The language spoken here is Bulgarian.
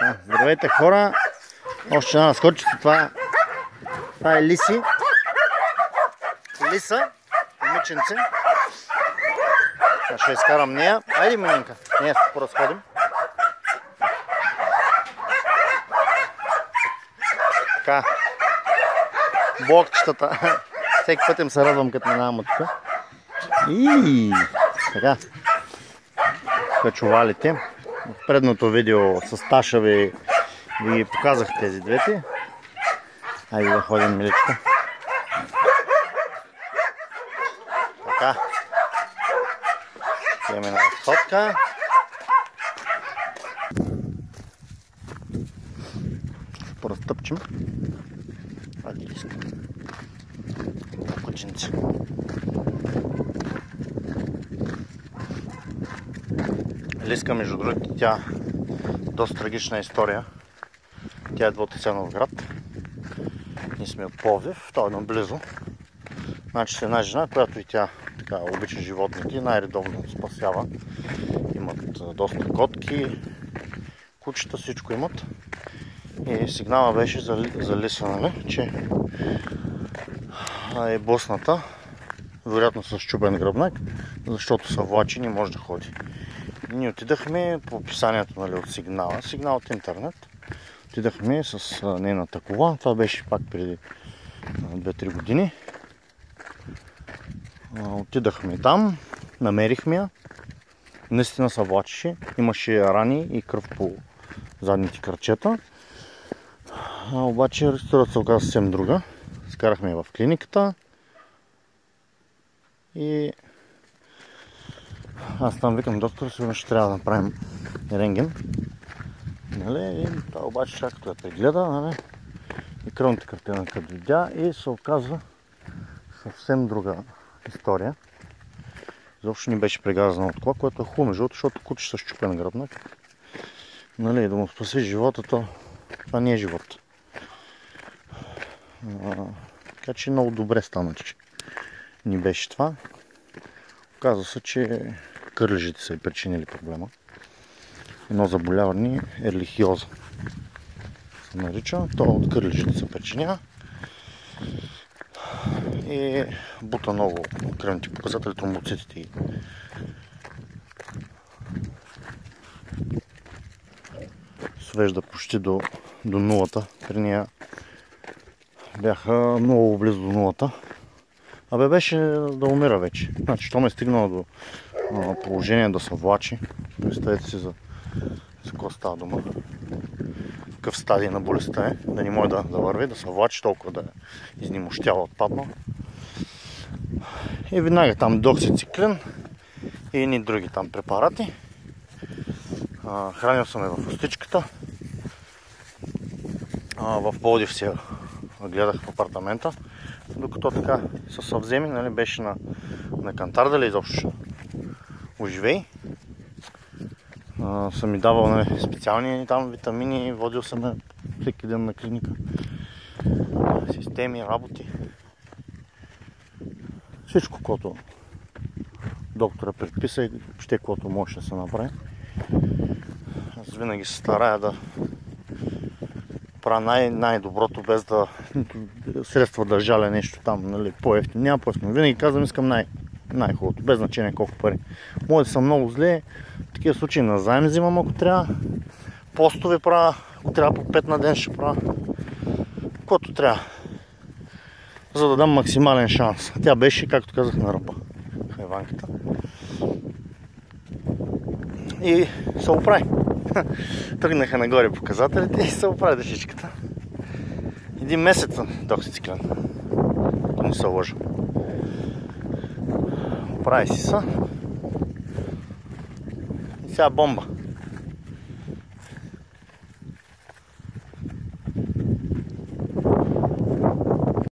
Здравейте хора! Още една скочица. Това е Лиси. Лиса, момиченце. Ще изкарам нея. Айде, Мининка, нея се поразходим. Така. Блокчетата. Всеки път им се радвам, като минавам от тук. И така. Чувалите. В предното видео с Таша ви показах тези двете. Айде да ходим, миличка. Така. Имаме на разходка. Поразтъпчим. Айде, Лиска. Кученце. Лиска, между другото, тя доста трагична история. Тя идва от Асеновград. Ние сме от Пловдив, това е наблизо. Значи една жена, която и тя така обича животните и най-редовно спасява. Имат доста котки, кучета, всичко имат. И сигнала беше за Лиса, нали, че е блъсната, вероятно с счупен гръбнак, защото са влачи и не може да ходи. Ние отидахме по описанието, нали, от сигнала, сигнал от интернет. Отидахме с нейната кола, това беше пак преди 2-3 години. Отидахме там, намерихме я, наистина се влачеше, имаше рани и кръв по задните кръчета. Обаче историята се оказа съвсем друга. Скарахме я в клиниката и аз там викам: доктор, сигурно ще трябва да направим рентген. Нали? И това обаче чак като я прегледа, нали? И кръвната картинка видя и се оказа съвсем друга история. Изобщо не беше прегазана от кола, което е хубаво, защото куче с счупен гръбнак. Нали, да му спаси живота, това не е живот. Така че много добре стана, че ни беше това. Оказва се, че кърлежите са и причинили проблема. Едно заболяване, ерлихиоза се нарича. То от кърлежите се причинява и бута много кръвните показатели, тромбоцитите и свежда почти до нулата. При нея бяха много близо до нулата. Абе беше да умира вече. Значи, то ме е стигнало до положение да се влачи. Представете си за какво става дума. Какъв стадий на болестта е, да не може да върви, да се влачи, толкова да е изнемощява, отпаднал. И веднага там доксициклин и едни други там препарати. Хранил съм я в устичката. В Пловдив си гледах в апартамента, докато така се съвземи, нали, беше на кантар, дали изобщо оживей. Съм ми давал, нали, специални там витамини, водил съм всеки ден на клиника. Системи, работи. Всичко, което доктора предписа и въобще което може да се направи. Аз винаги се старая да правя най-доброто, без да средства да жаля нещо там, нали, по-ефтино. Няма по-ефтино. Винаги казвам, искам най-хубавото, без значение колко пари. Може да съм много зле, в такива случаи на заем взимам, ако трябва. Постове правя, ако трябва по 5 на ден ще правя. Каквото трябва. За да дам максимален шанс. Тя беше, както казах, на ръба. Хайванката. И се оправи. Тръгнаха нагоре показателите и се оправи дъжичката. 1 месец доксициклин. Ако не се лъжа. Оправи си са. И сега бомба.